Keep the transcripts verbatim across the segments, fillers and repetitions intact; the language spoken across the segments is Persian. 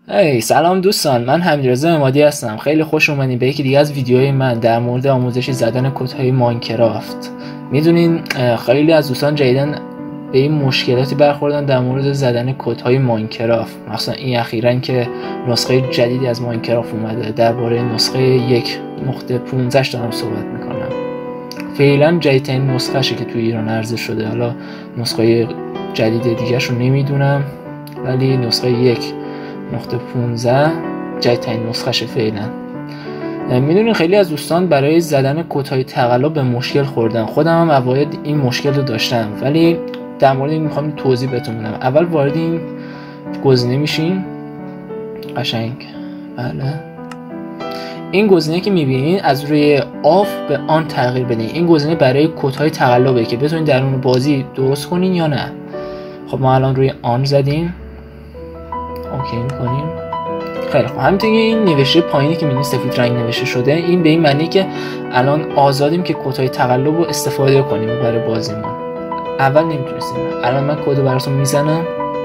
هی سلام دوستان، من حمیدرضا عمادی هستم. خیلی خوش اومدین به یکی دیگه از ویدیوهای من در مورد آموزش زدن کدهای ماینکرافت. میدونین خیلی از دوستان جدیدن به این مشکلاتی برخوردن در مورد زدن کدهای ماینکرافت، مثلا این اخیراً که نسخه جدیدی از ماینکرافت اومده. درباره نسخه یک نقطه پانزده دارم صحبت میکنم. فعلا جدیدترین نسخه‌شه که توی ایران عرضه شده. حالا نسخه جدید دیگه‌ش رو نمیدونم، ولی نسخه یک نقطه پانزده جدیدترین نسخه‌شه فعلا. میدونین خیلی از دوستان برای زدن کدهای تقلب به مشکل خوردن. خودم هم اوایل این مشکل رو داشتم، ولی در مورد این میخوام توضیح بهتون بدم. اول وارد این گزینه میشین، قشنگ بله، این گزینه که میبینین از روی آف به آن تغییر بدین. این گزینه برای کدهای تقلبه که بتونین درون بازی درست کنین یا نه. خب ما الان روی آن زدیم، اوکی میکنیم. خیلی خوب، همینطور که این نوشته پایینی که میبینید سفید رنگ نوشته شده، این به این معنی که الان آزادیم که کدهای تقلب رو استفاده کنیم برای بازیمون. اول نمیتونستیم. الان من کد رو براتون میزنم.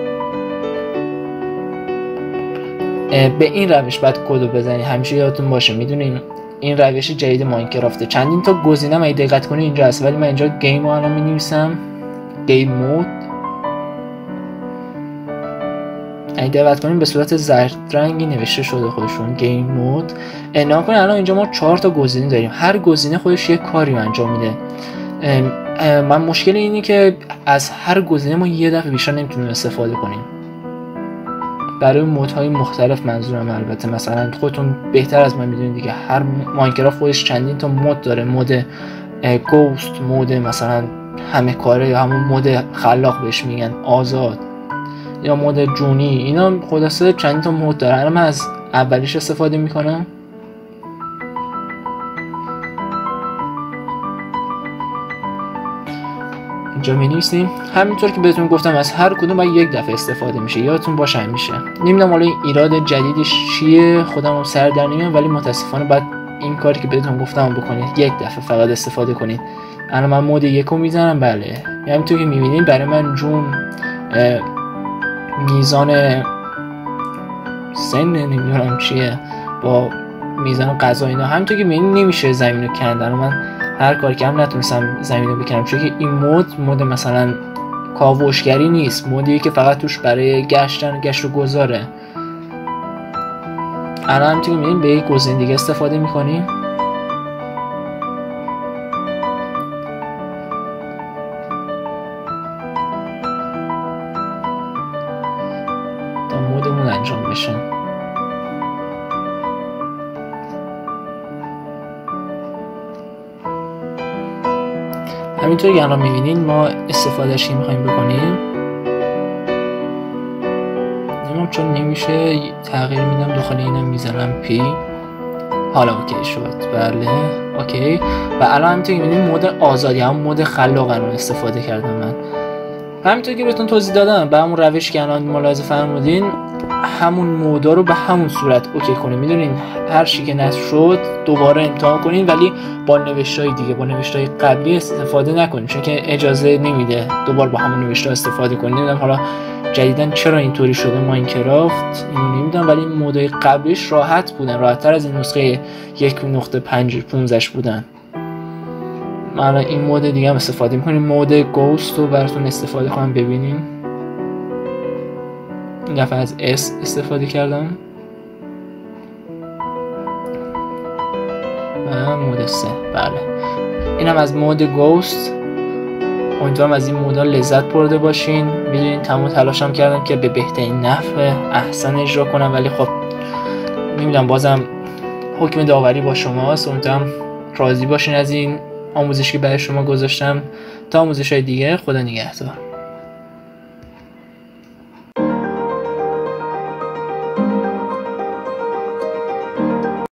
به این روش بعد کد رو بزنید. همیشه یادتون باشه، میدونین این روش جدید ماینکرافته. چندین تا گزینه من دقت کنید اینجا هست، ولی من اینجا گیم رو الان مینویسم، گیم مود. اگه دقت کنیم به صورت زرد رنگی نوشته شده خودشون گیم مود. نگاه کنید الان اینجا ما چهار تا گزینه داریم، هر گزینه خودش یک کاری انجام میده. من مشکل اینه که از هر گزینه ما یه دفعه بیشتر نمیتونیم استفاده کنیم. برای مودهای مختلف منظورم، البته مثلا خودتون بهتر از من میدونید دیگه، هر ماینکرافت خودش چندین تا مود داره. مود گوست، مود مثلا همه کاره، یا همون مود خلاق بهش میگن، آزاد، یا مود جونی. اینا خلاصه چند تا مود داره. الان من از اولیش استفاده میکنم. اینجا می‌نویسیم. همینطور که بهتون گفتم از هر کدوم باید یک دفعه استفاده میشه، یادتون باشه همیشه. نمیدونم حالا این ایراد جدیدش چیه، خودم رو سر در نمیارم، ولی متاسفانه باید این کاری که بهتون گفتم بکنید، یک دفعه فقط استفاده کنید. الان من مود یکو میزنم. بله، همینطور که می‌بینید برای من جون، میزان سن، نمیدونم چیه، با میزان غذا اینا، همونطور که میبینید نمیشه زمین رو کندن. من هر کاری که هم نتونستم زمین رو بکنم، چون که این مود مود مثلا کاوشگری نیست، مودیه که فقط توش برای گشتن گشت و گذاره. الان همونطور که میبینید به یک گزینه دیگه استفاده میکنیم. مودمون انجام بشه. همینطور که الان میبینین ما استفادهش که میخوایم بکنیم، نمیم چون نمیشه تغییر میدم، داخل اینم میزنم پی. حالا اوکی شد. بله اوکی. و الان همینطور که میبینین مود آزادی، هم مود خلاق رو استفاده کردم من. همینطور که بهتون توضیح دادم، به همون روش که الان ملاحظه فرمودین، همون مودا رو به همون صورت اوکی کنین. میدونین هر چی که نصب شد دوباره امتحان کنین، ولی با نوشته‌های دیگه، با نوشته‌های قبلی استفاده نکنین، چون که اجازه نمیده دوباره با همون نوشته استفاده کنین. نمیدونم حالا جدیدن چرا اینطوری شده ماینکرافت، اینو نمیدونم، ولی مودهای قبلیش راحت بودن، راحت‌تر از این نسخه یک نقطه پانزده بودن. من این مود دیگه هم استفاده میکنیم. مود گوست رو براتون استفاده کنم ببینیم. این دفعه از اس استفاده کردم و مود سه. بله، اینم از مود گوست. امیدوارم از این مودا لذت برده باشین. میدونین تمام تلاشم کردم که به بهترین نحو احسن اجرا کنم، ولی خب نمیدونم، بازم حکم داوری با شماست. امیدوارم راضی باشین از این آموزشی که برای شما گذاشتم. تا آموزش های دیگه، خدا نگهدار.